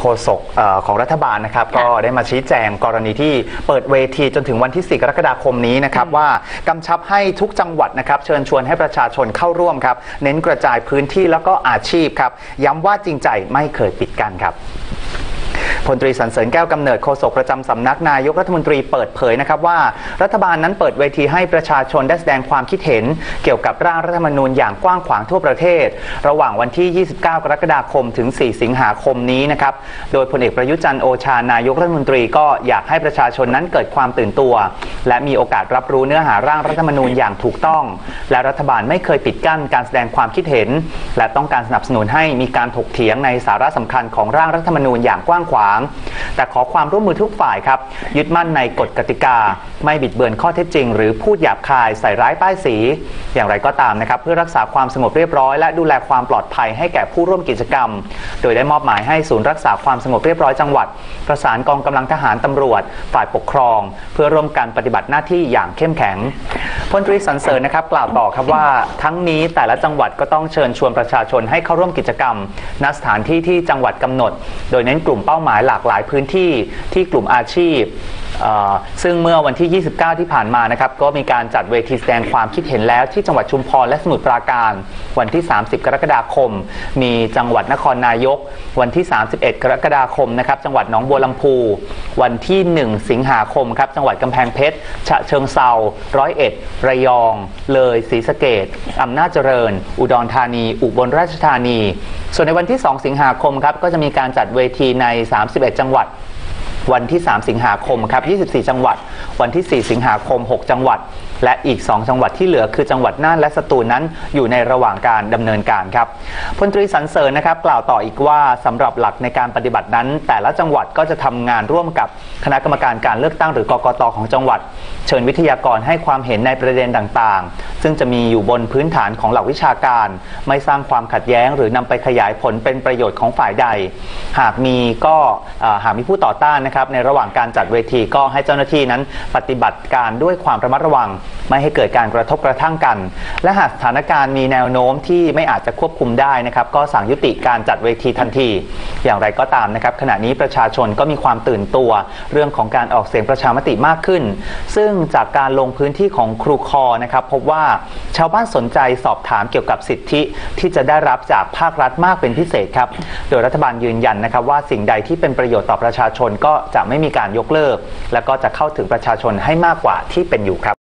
ษกของรัฐบาลนะครับก็ได้มาชี้แจงกรณีที่เปิดเวทีจนถึงวันที่4 กรกฎาคมนี้นะครับว่ากำชับให้ทุกจังหวัดนะครับเชิญชวนให้ประชาชนเข้าร่วมครับเน้นกระจายพื้นที่แล้วก็อาชีพครับย้ำว่าจริงใจไม่เคยปิดกั้นครับพลตรีสรรเสริญแก้วกำเนิดโฆษกประจำสำนักนายกรัฐมนตรีเปิดเผยนะครับว่ารัฐบาลนั้นเปิดเวทีให้ประชาชนได้แสดงความคิดเห็นเกี่ยวกับร่างรัฐธรรมนูญอย่างกว้างขวางทั่วประเทศระหว่างวันที่ 29 กรกฎาคมถึง 4 สิงหาคมนี้นะครับโดยพลเอกประยุทธ์จันทร์โอชานายกรัฐมนตรีก็อยากให้ประชาชนนั้นเกิดความตื่นตัวและมีโอกาสรับรู้เนื้อหาร่างรัฐธรรมนูญอย่างถูกต้องและรัฐบาลไม่เคยปิดกั้นการแสดงความคิดเห็นและต้องการสนับสนุนให้มีการถกเถียงในสาระสำคัญของร่างรัฐธรรมนูญอย่างกว้างขวางแต่ขอความร่วมมือทุกฝ่ายครับยึดมั่นในกฎกติกาไม่บิดเบือนข้อเท็จจริงหรือพูดหยาบคายใส่ร้ายป้ายสีอย่างไรก็ตามนะครับเพื่อรักษาความสงบเรียบร้อยและดูแลความปลอดภัยให้แก่ผู้ร่วมกิจกรรมโดยได้มอบหมายให้ศูนย์รักษาความสงบเรียบร้อยจังหวัดประสานกองกำลังทหารตำรวจฝ่ายปกครองเพื่อร่วมกันปฏิบัติหน้าที่อย่างเข้มแข็งพลตรีสรรเสริญนะครับกล่าวต่อครับว่าทั้งนี้แต่ละจังหวัดก็ต้องเชิญชวนประชาชนให้เข้าร่วมกิจกรรมณสถานที่ที่จังหวัดกำหนดโดยเน้นกลุ่มเป้าหมายหลากหลายพื้นที่ที่กลุ่มอาชีพซึ่งเมื่อวันที่ 29 ที่ผ่านมานะครับก็มีการจัดเวทีแสดงความคิดเห็นแล้วที่จังหวัดชุมพรและสมุทรปราการวันที่ 30 กรกฎาคมมีจังหวัดนครนายกวันที่ 31 กรกฎาคมนะครับจังหวัดหนองบัวลำพูวันที่ 1 สิงหาคมครับจังหวัดกำแพงเพชรฉะเชิงเทรา101 ระยองเลยศรีสะเกษอำนาจเจริญอุดรธานีอุบลราชธานีส่วนในวันที่ 2 สิงหาคมครับก็จะมีการจัดเวทีใน 31 จังหวัดวันที่ 3 สิงหาคมครับ 24 จังหวัดวันที่ 4 สิงหาคม 6 จังหวัดและอีก 2 จังหวัดที่เหลือคือจังหวัดน่านและสตูลนั้นอยู่ในระหว่างการดำเนินการครับพลตรีสรรเสริญนะครับกล่าวต่ออีกว่าสำหรับหลักในการปฏิบัตินั้นแต่ละจังหวัดก็จะทำงานร่วมกับคณะกรรมการการเลือกตั้งหรือกกต.ของจังหวัดเชิญวิทยากรให้ความเห็นในประเด็นต่างๆซึ่งจะมีอยู่บนพื้นฐานของหลักวิชาการไม่สร้างความขัดแย้งหรือนำไปขยายผลเป็นประโยชน์ของฝ่ายใดหากมีผู้ต่อต้านนะครับในระหว่างการจัดเวทีก็ให้เจ้าหน้าที่นั้นปฏิบัติการด้วยความระมัดระวังไม่ให้เกิดการกระทบกระทั่งกันและหากสถานการณ์มีแนวโน้มที่ไม่อาจจะควบคุมได้นะครับก็สั่งยุติการจัดเวทีทันทีอย่างไรก็ตามนะครับขณะนี้ประชาชนก็มีความตื่นตัวเรื่องของการออกเสียงประชามติมากขึ้นซึ่งจากการลงพื้นที่ของครูคอนะครับพบว่าชาวบ้านสนใจสอบถามเกี่ยวกับสิทธิที่จะได้รับจากภาครัฐมากเป็นพิเศษครับโดยรัฐบาลยืนยันนะครับว่าสิ่งใดที่เป็นประโยชน์ต่อประชาชนก็จะไม่มีการยกเลิกและก็จะเข้าถึงประชาชนให้มากกว่าที่เป็นอยู่ครับ